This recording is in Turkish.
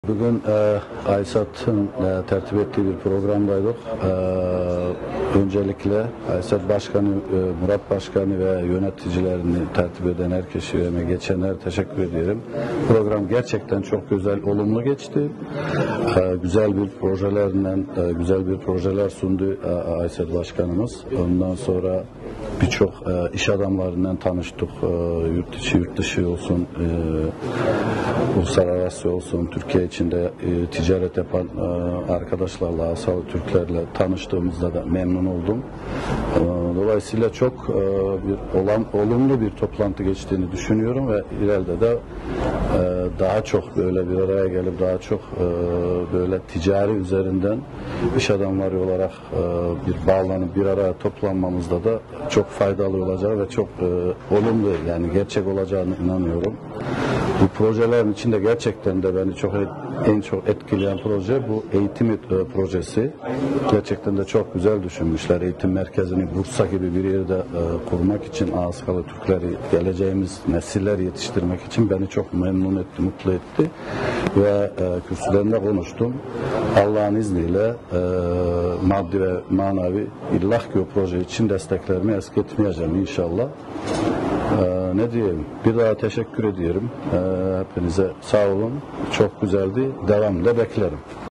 Bugün Aysat'ın tertip ettiği bir programdaydık. Öncelikle Aysat Başkanı, Murat Başkanı ve yöneticilerini tertip eden herkese ve emeği geçenlere teşekkür ediyorum. Program gerçekten çok güzel, olumlu geçti. Güzel bir projeler sundu Aysat Başkanımız. Ondan sonra birçok iş adamlarından tanıştık. Yurt içi, yurt dışı olsun, uluslararası olsun, Türkiye içinde ticaret yapan arkadaşlarla, Asalı Türklerle tanıştığımızda da memnun oldum. Dolayısıyla çok olumlu bir toplantı geçtiğini düşünüyorum ve ileride de daha çok böyle bir araya gelip daha çok böyle ticari üzerinden iş adamları olarak bir bağlanıp bir araya toplanmamızda da çok faydalı olacağı ve çok olumlu, yani gerçek olacağına inanıyorum. Bu projelerin içinde gerçekten de beni en çok etkileyen proje bu eğitim projesi. Gerçekten de çok güzel düşünmüşler. Eğitim merkezini Bursa gibi bir yerde kurmak için Asalı Türkleri, geleceğimiz nesiller yetiştirmek için beni çok memnun etti, mutlu etti. Ve kürsülerinde konuştum. Allah'ın izniyle maddi ve manevi illah ki o proje için desteklerimi esirgemeyeceğim inşallah. Ne diyeyim? Bir daha teşekkür ediyorum. Hepinize sağ olun. Çok güzeldi. Devamını da beklerim.